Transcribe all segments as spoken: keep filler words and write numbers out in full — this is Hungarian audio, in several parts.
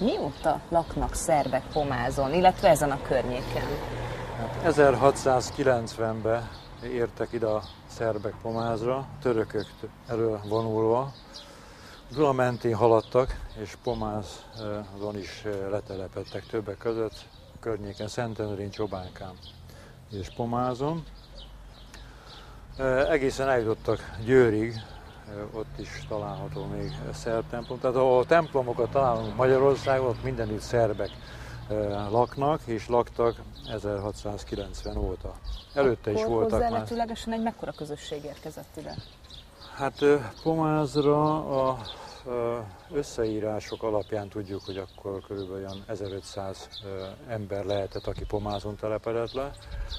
Mióta laknak szerbek Pomázon, illetve ezen a környéken? Hát ezerhatszázkilencvenben értek ide a szerbek Pomázra, törökök elől vonulva. Duna mentén haladtak, és Pomázon is letelepedtek többek között, a környéken Szentendrén, Csobánkán és Pomázon. Egészen eljutottak Győrig, ott is található még szerb templom. Tehát ahol templomokat találunk Magyarországon, ott mindenütt szerbek laknak, és laktak ezerhatszázkilencven óta. Előtte Akkor is voltak már. hozzávetőlegesen egy mekkora közösség érkezett ide? Hát Pomázra a összeírások alapján tudjuk, hogy akkor körülbelül ezerötszáz ember lehetett, aki Pomázon telepedett le.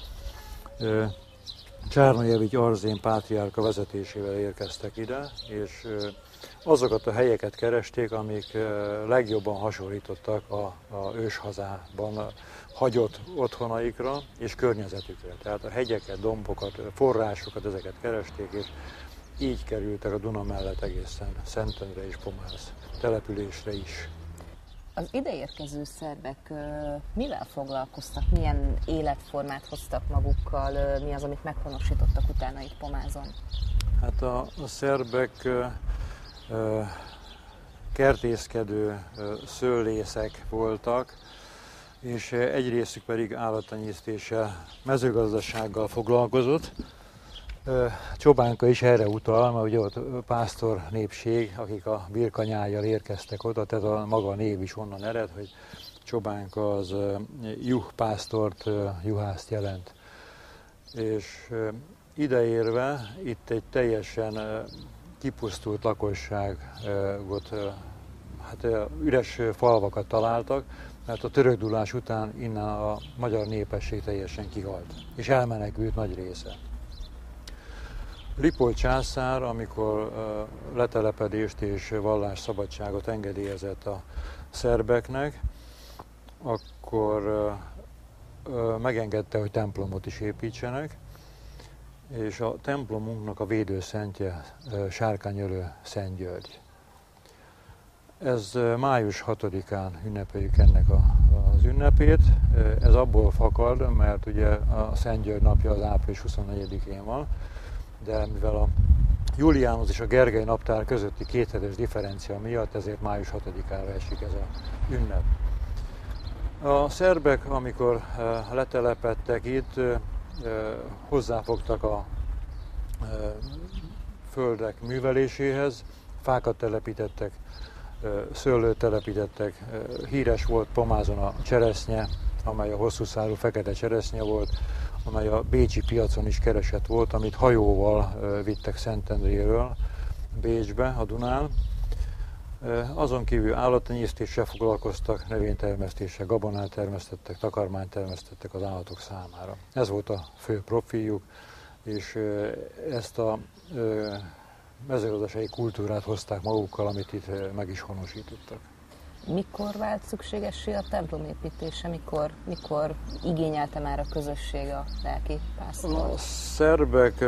Csárnajevics Arzén pátriárka vezetésével érkeztek ide, és azokat a helyeket keresték, amik legjobban hasonlítottak a, a őshazában hagyott otthonaikra és környezetükre. Tehát a hegyeket, dombokat, forrásokat, ezeket keresték, és így kerültek a Duna mellett egészen Szentendre és Pomáz településre is. Az ideérkező szerbek mivel foglalkoztak, milyen életformát hoztak magukkal, mi az, amit meghonosítottak utána itt Pomázon? Hát a, a szerbek ö, ö, kertészkedő ö, szőlészek voltak, és egy részük pedig állattenyésztéssel, mezőgazdasággal foglalkozott. Csobánka is erre utal, mert ugye ott pásztor népség, akik a birkanyájjal érkeztek oda, tehát a maga név is onnan ered, hogy Csobánka az juhpásztort, juhászt jelent. És ideérve itt egy teljesen kipusztult lakosságot, hát üres falvakat találtak, mert a törökdulás után innen a magyar népesség teljesen kihalt, és elmenekült nagy része. Lipót császár, amikor uh, letelepedést és vallásszabadságot engedélyezett a szerbeknek, akkor uh, uh, megengedte, hogy templomot is építsenek, és a templomunknak a védőszentje uh, Sárkányölő Szent György. Ez uh, május hatodikán ünnepeljük ennek a, az ünnepét. Uh, ez abból fakad, mert ugye a Szent György napja az április huszonnegyedikén van, de mivel a Juliánus és a Gergely naptár közötti kéthetes differencia miatt, ezért május hatodikára esik ez a ünnep. A szerbek, amikor letelepedtek itt, hozzáfogtak a földek műveléséhez, fákat telepítettek, szőlőt telepítettek, híres volt Pomázon a cseresznye, amely a hosszú szárú fekete cseresznye volt, amely a bécsi piacon is keresett volt, amit hajóval vittek Szentendréről Bécsbe, a Dunán. Azon kívül állattenyésztéssel foglalkoztak, növénytermesztéssel, gabonát termesztettek, takarmányt termesztettek az állatok számára. Ez volt a fő profiljuk, és ezt a mezőgazdasági kultúrát hozták magukkal, amit itt meg is honosítottak. Mikor vált szükségessé a templom építése? Mikor, mikor igényelte már a közösség a lelkipásztort? A szerbek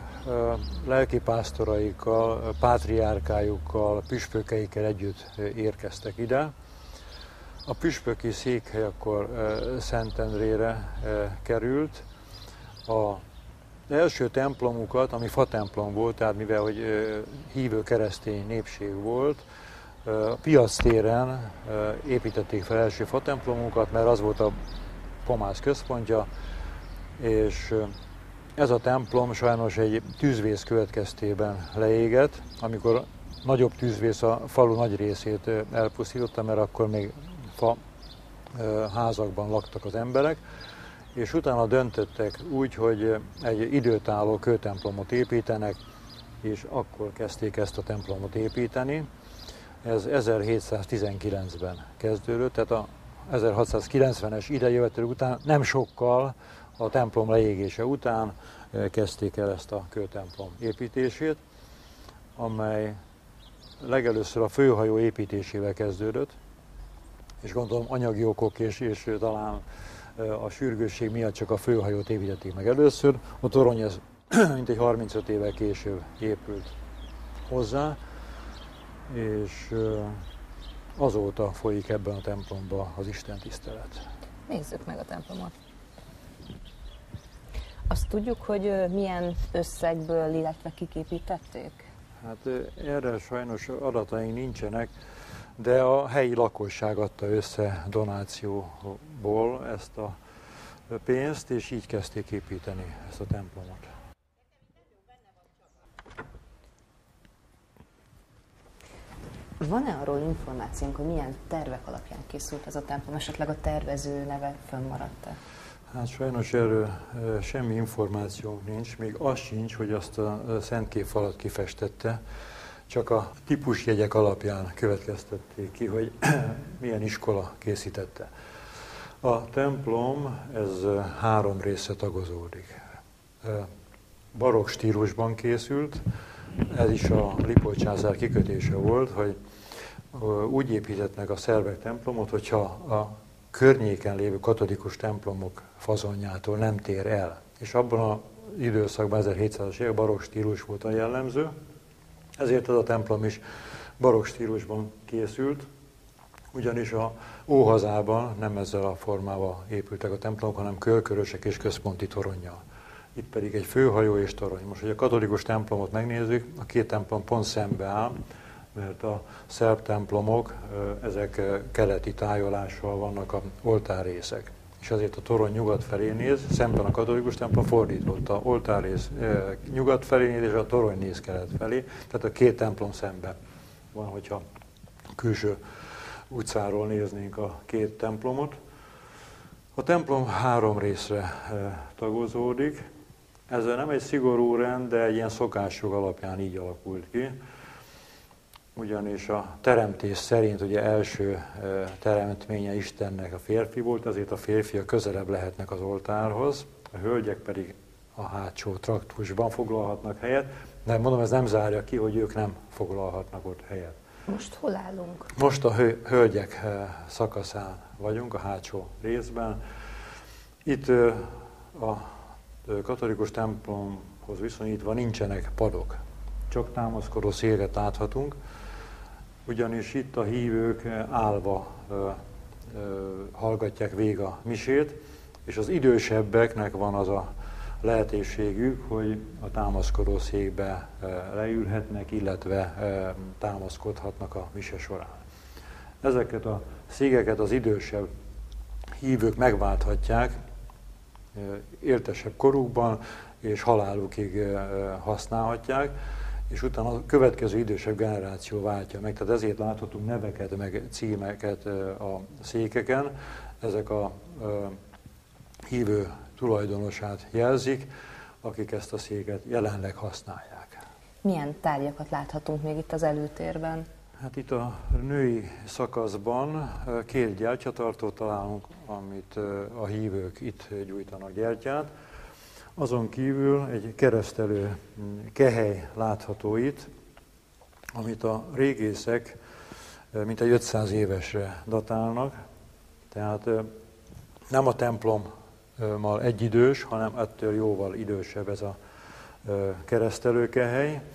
lelkipásztoraikkal, pátriárkájukkal, püspökeikkel együtt érkeztek ide. A püspöki székhely akkor Szentendrére került. Az első templomukat, ami fatemplom volt, tehát mivel hogy hívő keresztény népség volt, a piactéren építették fel első fatemplomunkat, mert az volt a Pomáz központja, és ez a templom sajnos egy tűzvész következtében leégett, amikor nagyobb tűzvész a falu nagy részét elpusztította, mert akkor még fa házakban laktak az emberek, és utána döntöttek úgy, hogy egy időtálló kőtemplomot építenek, és akkor kezdték ezt a templomot építeni. Ez ezerhétszáztizenkilencben kezdődött, tehát a ezerhatszázkilencvenes idejövetel után, nem sokkal a templom leégése után kezdték el ezt a kőtemplom építését, amely legelőször a főhajó építésével kezdődött, és gondolom anyagi okok és, és talán a sürgősség miatt csak a főhajót építették meg először. A torony ez mintegy harmincöt évvel később épült hozzá, és azóta folyik ebben a templomban az Isten tisztelet. Nézzük meg a templomot. Azt tudjuk, hogy milyen összegből, illetve kik építették? Hát erre sajnos adataink nincsenek, de a helyi lakosság adta össze donációból ezt a pénzt, és így kezdték építeni ezt a templomot. Van-e arról információnk, hogy milyen tervek alapján készült ez a templom? Esetleg a tervező neve fönnmaradt-e? Hát sajnos erről semmi információnk nincs, még az sincs, hogy azt a szentképfalat kifestette, csak a típusjegyek alapján következtették ki, hogy milyen iskola készítette. A templom, ez három része tagozódik. Barokk stílusban készült, ez is a Lipót császár kikötése volt, hogy úgy épített meg a szerbek templomot, hogyha a környéken lévő katolikus templomok fazonjától nem tér el. És abban az időszakban, ezerhétszázas évek barokk stílus volt a jellemző, ezért ez a templom is barokk stílusban készült, ugyanis a óhazában nem ezzel a formával épültek a templomok, hanem körkörösek és központi toronnyal. Itt pedig egy főhajó és torony. Most, hogy a katolikus templomot megnézzük, a két templom pont szembe áll, mert a szerb templomok, ezek keleti tájolással vannak a oltárrészek. És azért a torony nyugat felé néz, szemben a katolikus templom fordított. A oltárrész nyugat felé néz, és a torony néz kelet felé. Tehát a két templom szembe van, hogyha külső utcáról néznénk a két templomot. A templom három részre tagozódik. Ez nem egy szigorú rend, de egy ilyen szokásjog alapján így alakult ki. Ugyanis a teremtés szerint ugye első teremtménye Istennek a férfi volt, ezért a férfiak közelebb lehetnek az oltárhoz, a hölgyek pedig a hátsó traktusban foglalhatnak helyet, de mondom, ez nem zárja ki, hogy ők nem foglalhatnak ott helyet. Most hol állunk? Most a hölgyek szakaszán vagyunk, a hátsó részben. Itt a katolikus templomhoz viszonyítva nincsenek padok, csak támaszkodó széket láthatunk, ugyanis itt a hívők állva ö, ö, hallgatják végig a misét, és az idősebbeknek van az a lehetőségük, hogy a támaszkodó székbe leülhetnek, illetve támaszkodhatnak a mise során. Ezeket a székeket az idősebb hívők megválthatják éltesebb korukban, és halálukig használhatják, és utána a következő idősebb generáció váltja meg. Tehát ezért láthatunk neveket, meg címeket a székeken. Ezek a hívő tulajdonosát jelzik, akik ezt a széket jelenleg használják. Milyen tárgyakat láthatunk még itt az előtérben? Hát itt a női szakaszban két gyertyatartót találunk, amit a hívők itt gyújtanak gyertyát. Azon kívül egy keresztelő kehely látható itt, amit a régészek mintegy ötszáz évesre datálnak. Tehát nem a templommal egyidős, hanem ettől jóval idősebb ez a keresztelőkehely.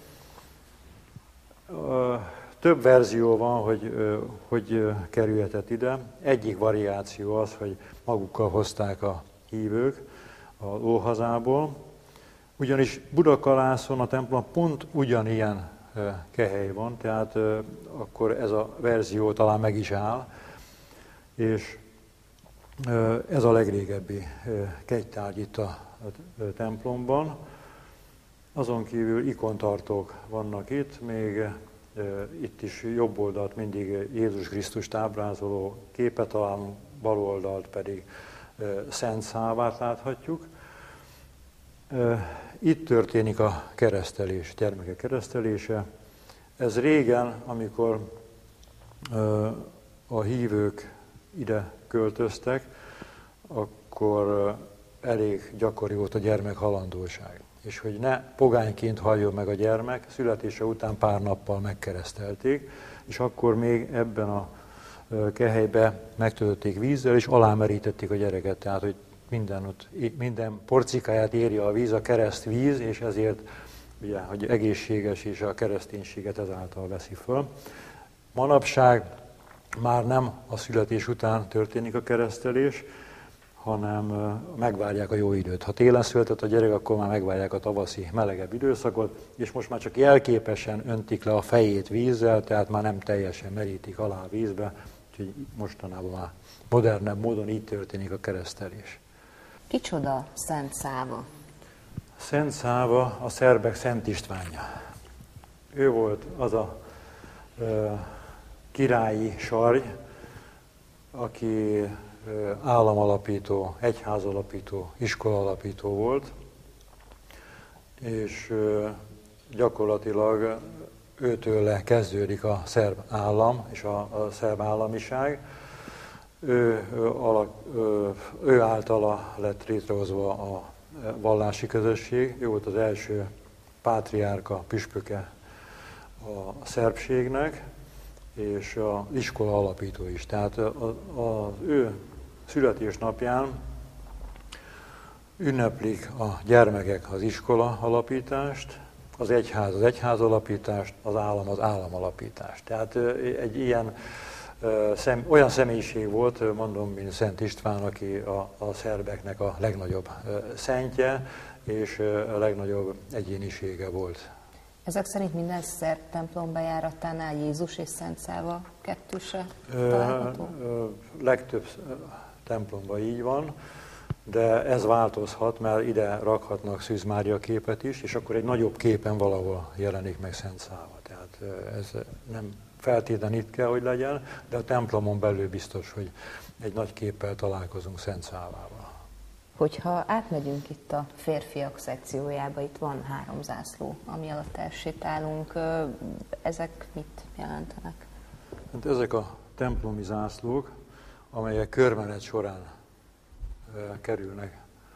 Több verzió van, hogy hogy kerülhetett ide. Egyik variáció az, hogy magukkal hozták a hívők az óhazából, ugyanis Budakalászon a templom pont ugyanilyen kehely van, tehát akkor ez a verzió talán meg is áll, és ez a legrégebbi kegytárgy itt a templomban. Azon kívül ikontartók vannak itt, még itt is jobb oldalt mindig Jézus Krisztust ábrázoló képet találunk, bal oldalt pedig Szent Szávát láthatjuk. Itt történik a keresztelés, gyermekek keresztelése. Ez régen, amikor a hívők ide költöztek, akkor elég gyakori volt a gyermek halandóság. És hogy ne pogányként halljon meg a gyermek, születése után pár nappal megkeresztelték, és akkor még ebben a kehelybe megtöltötték vízzel, és alámerítették a gyereket, tehát hogy minden, ott, minden porcikáját érje a víz, a kereszt víz, és ezért ugye, hogy egészséges, és a kereszténységet ezáltal veszi föl. Manapság már nem a születés után történik a keresztelés, hanem megvárják a jó időt. Ha télen született a gyerek, akkor már megvárják a tavaszi melegebb időszakot, és most már csak jelképesen öntik le a fejét vízzel, tehát már nem teljesen merítik alá a vízbe, úgyhogy mostanában már modernebb módon így történik a keresztelés. Kicsoda Szent Száva? Szent Száva a szerbek Szent Istvánja. Ő volt az a ö, királyi sarj, aki ö, államalapító, egyházalapító, iskolalapító volt, és ö, gyakorlatilag őtőle kezdődik a szerb állam és a, a szerb államiság. Ő, ő, ő általa lett létrehozva a vallási közösség, ő volt az első pátriárka, püspöke a szerbségnek, és az iskola alapító is. Tehát az ő születésnapján ünneplik a gyermekek az iskola alapítást, az egyház az egyház alapítást, az állam az állam alapítást. Tehát egy ilyen Szem, olyan személyiség volt, mondom, mint Szent István, aki a, a szerbeknek a legnagyobb szentje, és a legnagyobb egyénisége volt. Ezek szerint minden szerb templom bejáratánál Jézus és Szent Száva kettőse található? Legtöbb templomban így van, de ez változhat, mert ide rakhatnak Szűz Mária képet is, és akkor egy nagyobb képen valahol jelenik meg Szent Száva. Tehát ez nem feltétlenül itt kell, hogy legyen, de a templomon belül biztos, hogy egy nagy képpel találkozunk Szent Szávával. Hogyha átmegyünk itt a férfiak szekciójába, itt van három zászló, ami alatt elsétálunk. Ezek mit jelentenek? Hát ezek a templomi zászlók, amelyek körmenet során e, kerülnek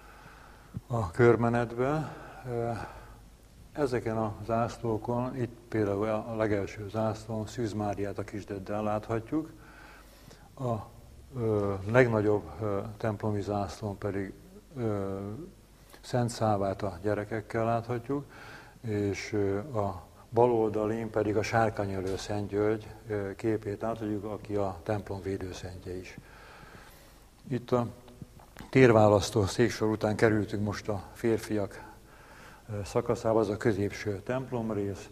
a körmenetbe. E, Ezeken a zászlókon, itt például a legelső zászlón Szűz Máriát a Kisdeddel láthatjuk, a ö, legnagyobb ö, templomi zászlón pedig ö, Szent Szávát a gyerekekkel láthatjuk, és ö, a bal oldalén pedig a Sárkányölő Szent György ö, képét láthatjuk, aki a templom védőszentje is. Itt a térválasztó széksor után kerültünk most a férfiak szakaszába, az a középső templomrész,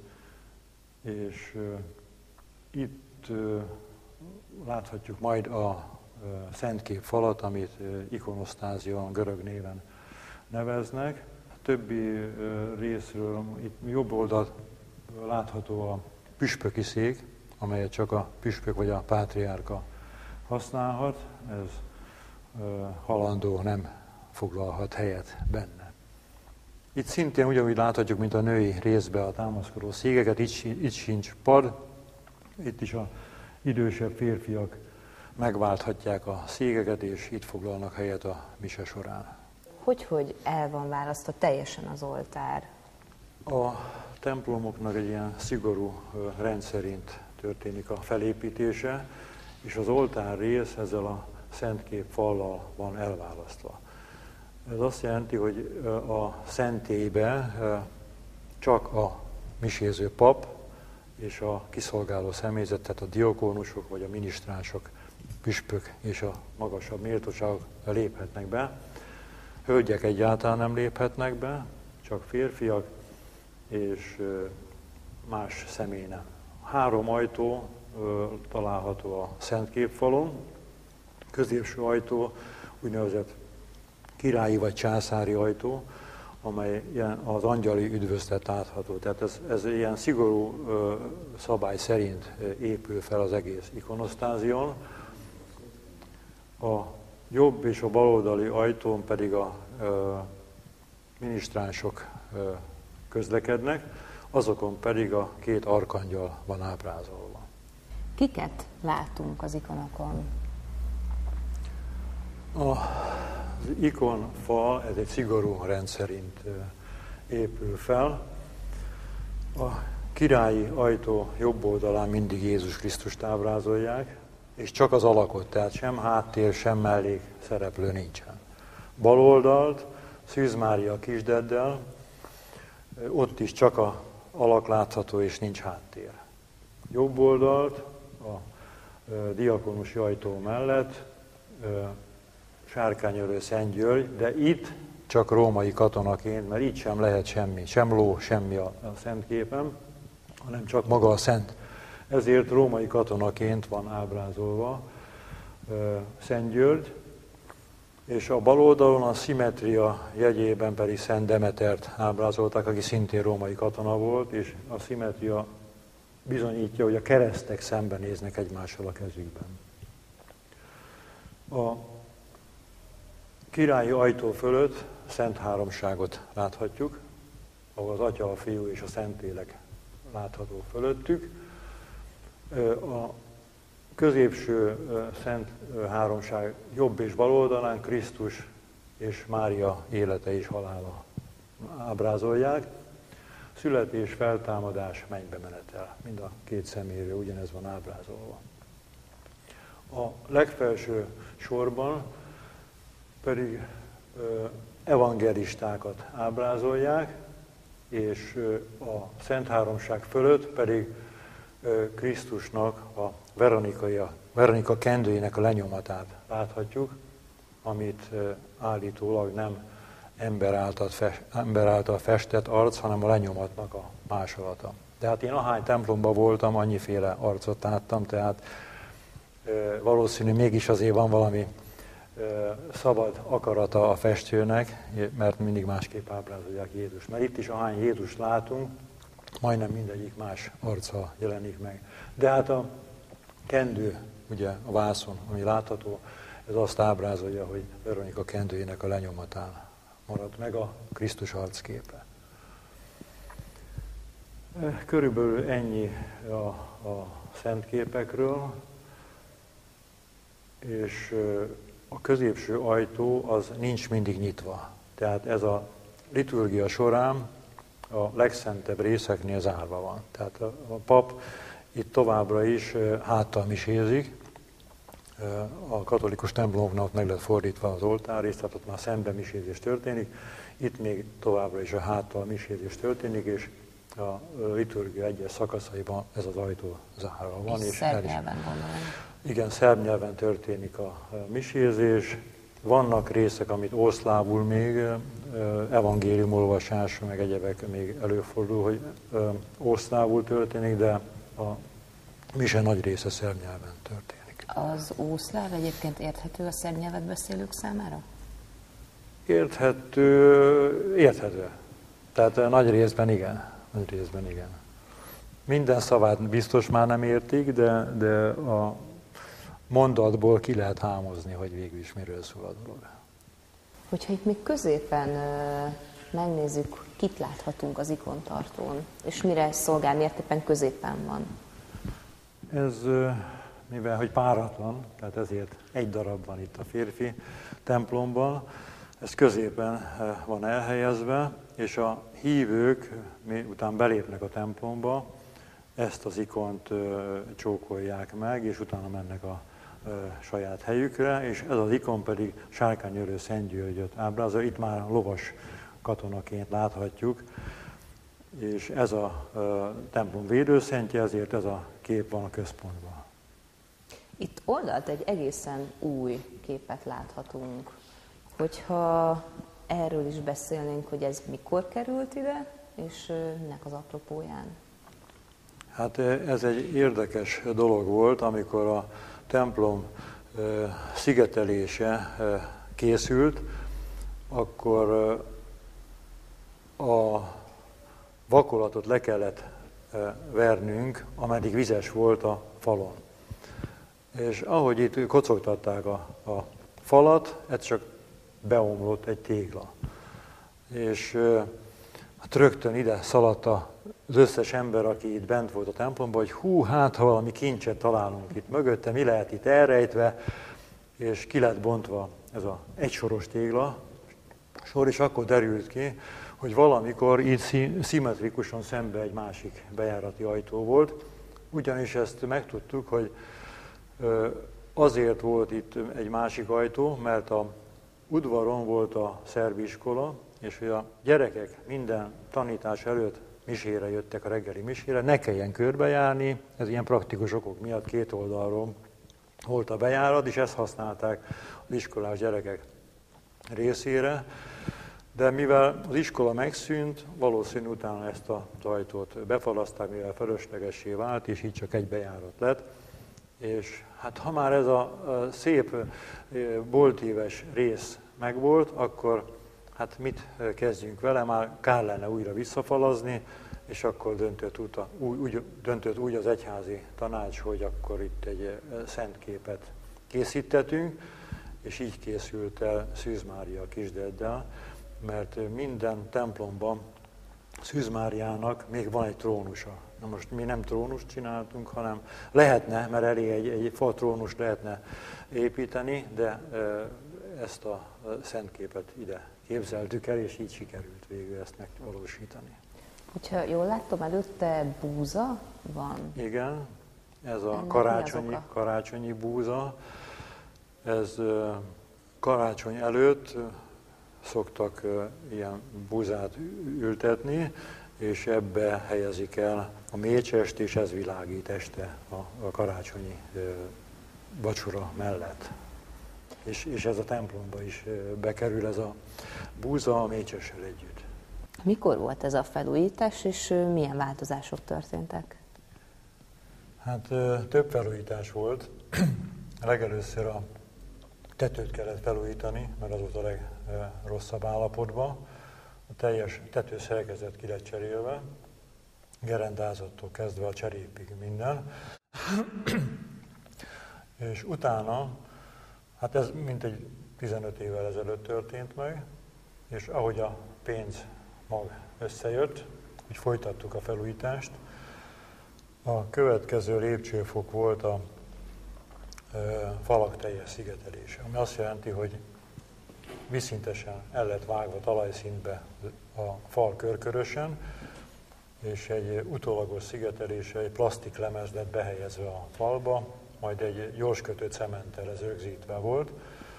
és uh, itt uh, láthatjuk majd a uh, szentkép falat, amit uh, ikonosztázion görög néven neveznek. A többi uh, részről itt jobb oldalt látható a püspöki szék, amelyet csak a püspök vagy a pátriárka használhat. Ez uh, halandó nem foglalhat helyet benne. Itt szintén ugyanúgy láthatjuk, mint a női részbe a támaszkodó székeket, itt, itt sincs pad, itt is az idősebb férfiak megválthatják a székeket, és itt foglalnak helyet a mise során. Hogy, hogy el van választva teljesen az oltár? A templomoknak egy ilyen szigorú rendszerint történik a felépítése, és az oltár rész ezzel a szentkép fallal van elválasztva. Ez azt jelenti, hogy a szentélybe csak a miséző pap és a kiszolgáló személyzet, tehát a diakónusok vagy a minisztránsok, püspök és a magasabb méltóságok léphetnek be. Hölgyek egyáltalán nem léphetnek be, csak férfiak és más személy nem. Három ajtó található a szentképfalon, középső ajtó úgynevezett királyi vagy császári ajtó, amely ilyen az angyali üdvözlet látható. Tehát ez, ez ilyen szigorú ö, szabály szerint épül fel az egész ikonosztázion. A jobb és a baloldali ajtón pedig a ö, minisztránsok ö, közlekednek, azokon pedig a két arkangyal van ábrázolva. Kiket látunk az ikonokon? A Az ikonfal, ez egy szigorú rendszerint épül fel. A királyi ajtó jobb oldalán mindig Jézus Krisztust ábrázolják, és csak az alakot, tehát sem háttér, sem mellék szereplő nincsen. Bal oldalt Szűz Mária Kisdeddel, ott is csak a alak látható, és nincs háttér. Jobb oldalt a diakonusi ajtó mellett Sárkányölő Szent György, de itt csak római katonaként, mert itt sem lehet semmi, sem ló, semmi a, a szent képen, hanem csak maga a szent. Ezért római katonaként van ábrázolva Szent György, és a bal oldalon a szimmetria jegyében pedig Szent Demetert ábrázolták, aki szintén római katona volt, és a szimmetria bizonyítja, hogy a keresztek szembenéznek egymással a kezükben. A királyi ajtó fölött Szent Háromságot láthatjuk, ahol az Atya, a Fiú és a Szentlélek látható fölöttük. A középső Szent Háromság jobb és bal oldalán Krisztus és Mária élete és halála ábrázolják. Születés, feltámadás, mennybe menetel. Mind a két személyről ugyanez van ábrázolva. A legfelső sorban pedig evangelistákat ábrázolják, és a Szent Háromság fölött pedig Krisztusnak a Veronikai, a Veronika kendőjének a lenyomatát láthatjuk, amit állítólag nem ember által, fest, ember által festett arc, hanem a lenyomatnak a másolata. De hát én ahány templomban voltam, annyiféle arcot láttam, tehát valószínű mégis azért van valami szabad akarata a festőnek, mert mindig másképp ábrázolják Jézus. Mert itt is ahány Jézust látunk, majdnem mindegyik más arca jelenik meg. De hát a kendő, ugye a vászon, ami látható, ez azt ábrázolja, hogy Veronika kendőjének a lenyomatán maradt meg a Krisztus arcképe. Körülbelül ennyi a, a szentképekről, és a középső ajtó az nincs mindig nyitva. Tehát ez a liturgia során a legszentebb részeknél zárva van. Tehát a, a pap itt továbbra is háttal misézik. A katolikus templomoknak meg lett fordítva az oltárrész, tehát ott már szemben misézés történik. Itt még továbbra is a háttal misézés történik, és a liturgia egyes szakaszaiban ez az ajtó zárva van. És, és szerb nyelven gondolom. Igen, szerb nyelven történik a misézés. Vannak részek, amit oszlávul még, evangéliumolvasás, meg egyebek még előfordul, hogy oszlávul történik, de a mise nagy része szerb nyelven történik. Az ószláv egyébként érthető a szerb nyelvet beszélők számára? Érthető, érthető. Tehát nagy részben igen. Nagy részben igen. Minden szavát biztos már nem értik, de, de a mondatból ki lehet hámozni, hogy végül is miről szól a dolog. Hogyha itt még középen uh, megnézzük, kit láthatunk az ikontartón, és mire szolgál, miért éppen középen van? Ez, uh, mivel hogy páratlan, tehát ezért egy darab van itt a férfi templomban, ez középen uh, van elhelyezve, és a hívők, miután belépnek a templomba, ezt az ikont uh, csókolják meg, és utána mennek a saját helyükre, és ez az ikon pedig Sárkányölő Szent Györgyöt ábrázol. Itt már lovas katonaként láthatjuk, és ez a, a templom védőszentje, ezért ez a kép van a központban. Itt oldalt egy egészen új képet láthatunk. Hogyha erről is beszélnénk, hogy ez mikor került ide, és minek az apropóján? Hát ez egy érdekes dolog volt, amikor a templom szigetelése készült, akkor a vakolatot le kellett vernünk, ameddig vizes volt a falon. És ahogy itt kocogtatták a, a falat, ez csak beomlott egy tégla. És hát rögtön ide szaladt az összes ember, aki itt bent volt a templomban, hogy hú, hát ha valami kincset találunk itt mögötte, mi lehet itt elrejtve, és ki lett bontva ez az egysoros tégla sor, és akkor derült ki, hogy valamikor itt szimmetrikusan szembe egy másik bejárati ajtó volt, ugyanis ezt megtudtuk, hogy azért volt itt egy másik ajtó, mert a udvaron volt a szerb iskola, és hogy a gyerekek minden tanítás előtt misére jöttek, a reggeli misére, ne kelljen körbejárni, ez ilyen praktikus okok miatt két oldalról volt a bejárat, és ezt használták az iskolás gyerekek részére. De mivel az iskola megszűnt, valószínű utána ezt a ajtót befalaszták, mivel feleslegessé vált, és így csak egy bejárat lett. És hát ha már ez a szép boltíves rész megvolt, akkor hát mit kezdjünk vele, már kár lenne újra visszafalazni, és akkor döntött, uta, úgy, döntött úgy az egyházi tanács, hogy akkor itt egy szent képet készítettünk, és így készült el Szűz Mária Kisdeddel, mert minden templomban Szűz Máriának még van egy trónusa. Na most mi nem trónust csináltunk, hanem lehetne, mert elég egy, egy fa trónust lehetne építeni, de ezt a szent képet ide képzeltük el, és így sikerült végül ezt megvalósítani. Hogyha jól láttam, előtte búza van? Igen, ez a karácsonyi, karácsonyi búza. Ez karácsony előtt szoktak ilyen búzát ültetni, és ebbe helyezik el a mécsest, és ez világít este a, a karácsonyi vacsora mellett. És, és ez a templomba is bekerül ez a búza a mécsessel együtt. Mikor volt ez a felújítás, és milyen változások történtek? Hát több felújítás volt. Legelőször a tetőt kellett felújítani, mert az volt a legrosszabb állapotban. A teljes tetőszerkezet ki lett cserélve, gerendázattól kezdve a cserépig minden. És utána, hát ez mintegy tizenöt évvel ezelőtt történt meg, és ahogy a pénz mag összejött, úgy folytattuk a felújítást. A következő lépcsőfok volt a falak teljes szigetelése, ami azt jelenti, hogy vízszintesen el lett vágva talajszintbe a fal körkörösen, és egy utólagos szigetelése, egy plastiklemez lett behelyezve a falba, majd egy gyorskötő cementtel ez rögzítve volt,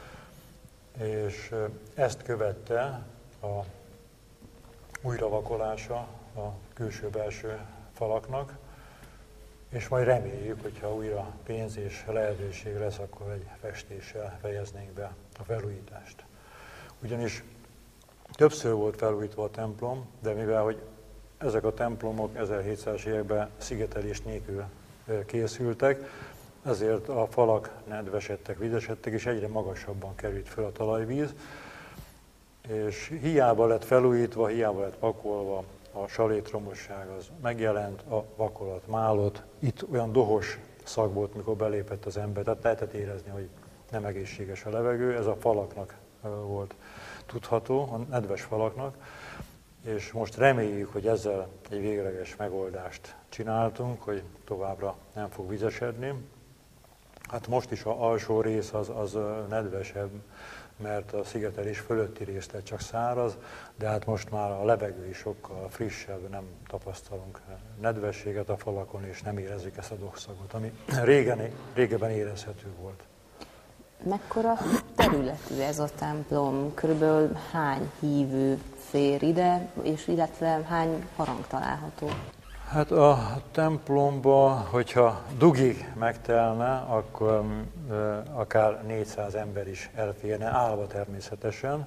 és ezt követte a újravakolása a külső-belső falaknak, és majd reméljük, hogyha újra pénz és lehetőség lesz, akkor egy festéssel fejeznénk be a felújítást. Ugyanis többször volt felújítva a templom, de mivel hogy ezek a templomok ezerhétszázas években szigetelés nélkül készültek, ezért a falak nedvesedtek, vizesedtek, és egyre magasabban került fel a talajvíz, és hiába lett felújítva, hiába lett pakolva, a salétromosság az megjelent, a vakolat málott, itt olyan dohos szag volt, mikor belépett az ember, tehát lehetett érezni, hogy nem egészséges a levegő, ez a falaknak volt tudható, a nedves falaknak, és most reméljük, hogy ezzel egy végleges megoldást csináltunk, hogy továbbra nem fog vizesedni. Hát most is az alsó rész az, az nedvesebb, mert a szigetelés fölötti rész lett csak száraz, de hát most már a levegő is sokkal frissebb, nem tapasztalunk nedvességet a falakon, és nem érezzük ezt a dohszagot, ami régen, régebben érezhető volt. Mekkora területű ez a templom? Körülbelül hány hívő fér ide, és illetve hány harang található? Hát a templomba, hogyha dugig megtelne, akkor akár négyszáz ember is elférne, állva természetesen.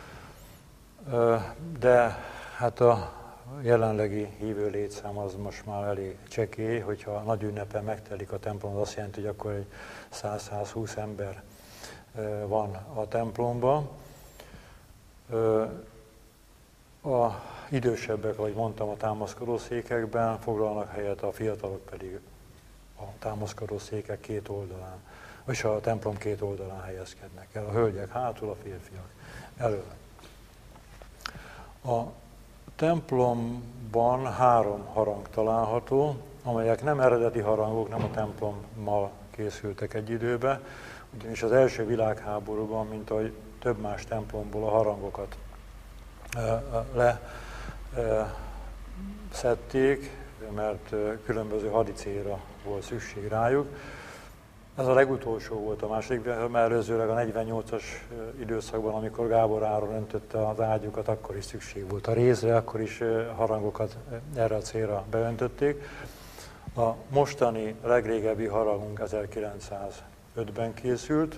De hát a jelenlegi hívő létszám az most már elég csekély, hogyha nagy ünnepen megtelik a templom, az azt jelenti, hogy akkor egy száz-százhúsz ember van a templomban. A idősebbek, ahogy mondtam, a támaszkodószékekben foglalnak helyet, a fiatalok pedig a támaszkodószékek két oldalán, és a templom két oldalán helyezkednek el. A hölgyek hátul, a férfiak elől. A templomban három harang található, amelyek nem eredeti harangok, nem a templommal készültek egy időbe, ugyanis az első világháborúban, mint ahogy több más templomból a harangokat leszedték, mert különböző hadicélra volt szükség rájuk. Ez a legutolsó volt a második, mert előzőleg a negyvennyolcas időszakban, amikor Gábor Áron öntötte az ágyukat, akkor is szükség volt a rézre, akkor is harangokat erre a célra beöntötték. A mostani legrégebbi harangunk ezerkilencszáz ötben készült,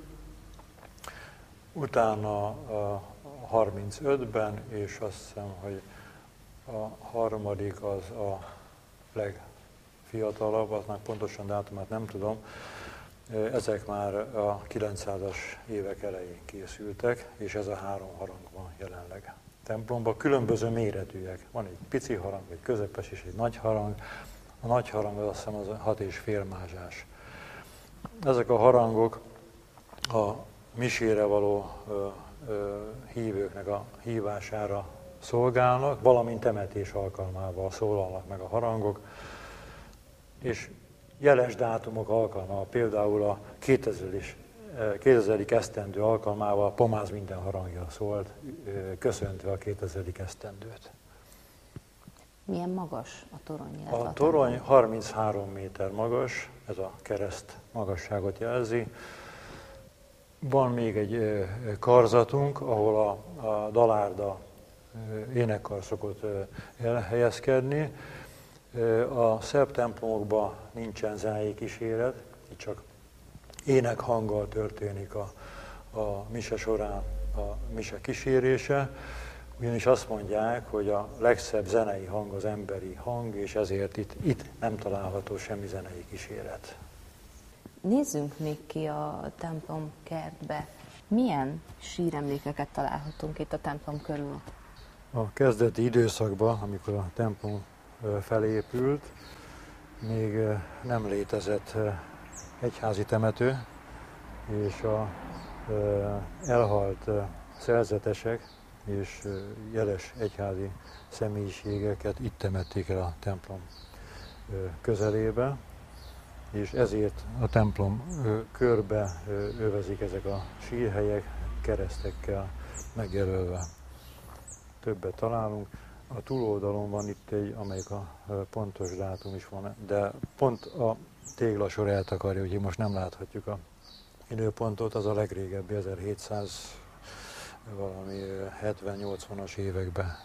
utána a harmincötben, és azt hiszem, hogy a harmadik az a legfiatalabb, aznak pontosan dátumát nem tudom. Ezek már a kilencszázas évek elején készültek, és ez a három harang van jelenleg templomban. Különböző méretűek. Van egy pici harang, egy közepes és egy nagy harang. A nagy harang az azt hiszem az hat és fél mázsás. Ezek a harangok a misére való ö, ö, hívőknek a hívására szolgálnak, valamint temetés alkalmával szólalnak meg a harangok, és jeles dátumok alkalmával, például a kétezeres esztendő alkalmával Pomáz minden harangja szólt, köszöntve a kétezeres esztendőt. Milyen magas a torony? A torony harminchárom méter magas, ez a kereszt magasságot jelzi. Van még egy karzatunk, ahol a, a dalárda énekkar szokott elhelyezkedni. A szerb templomokban nincsen zenei kíséret, itt csak énekhanggal történik a, a mise során a mise kísérése, ugyanis azt mondják, hogy a legszebb zenei hang az emberi hang, és ezért itt, itt nem található semmi zenei kíséret. Nézzünk még ki a templom kertbe. Milyen síremlékeket találhatunk itt a templom körül? A kezdeti időszakban, amikor a templom felépült, még nem létezett egyházi temető, és a elhalt szerzetesek és jeles egyházi személyiségeket itt temették el a templom közelébe, és ezért a templom körbe övezik ezek a sírhelyek keresztekkel megjelölve. Többet találunk. A túloldalon van itt egy, amelyik a pontos dátum is van, de pont a téglasor eltakarja, úgyhogy most nem láthatjuk a időpontot, az a legrégebbi ezerhétszáz valami hetven-nyolcvanas években.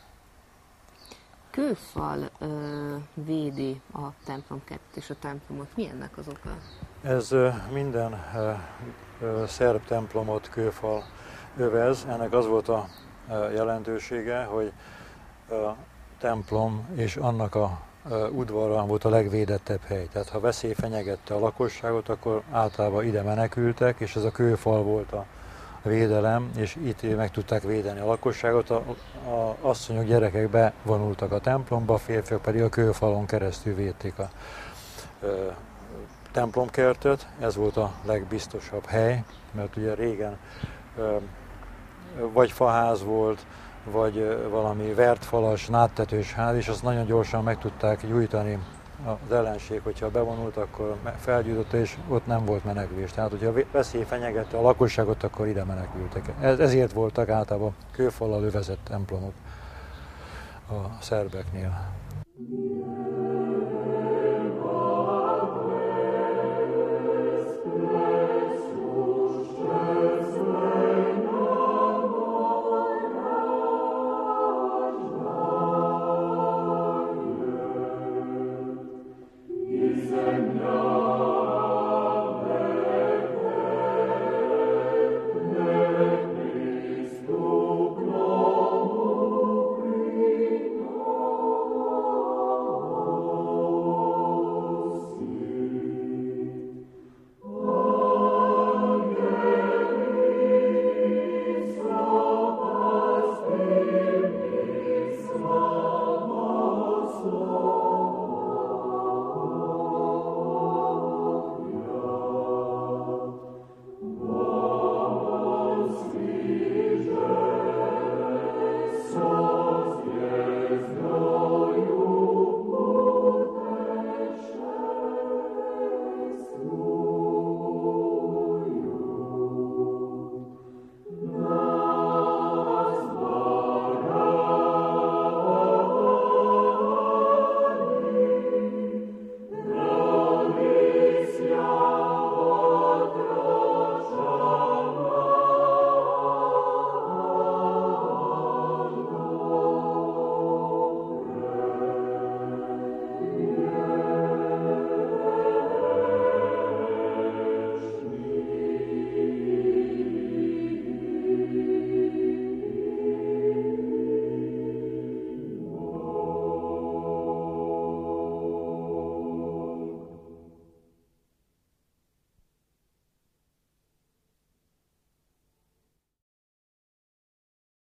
Kőfal ö, védi a templomkertet és a templomot. Mi ennek az oka? Ez ö, minden ö, ö, szerb templomot kőfal övez. Ennek az volt a ö, jelentősége, hogy a templom és annak a udvara volt a legvédettebb hely. Tehát ha veszély fenyegette a lakosságot, akkor általában ide menekültek, és ez a kőfal volt a védelem, és itt meg tudták védeni a lakosságot. A, a asszonyok, gyerekek bevonultak a templomba, a férfiak pedig a kőfalon keresztül védték a ö, templomkertet. Ez volt a legbiztosabb hely, mert ugye régen ö, vagy faház volt, vagy valami vertfalas, nádtetős ház, és azt nagyon gyorsan meg tudták gyújtani az ellenség, hogyha bevonult, akkor felgyújtotta, és ott nem volt menekülés. Tehát, hogyha veszély fenyegette a lakosságot, akkor ide menekültek. Ez, ezért voltak általában kőfallal övezett templomok a szerbeknél.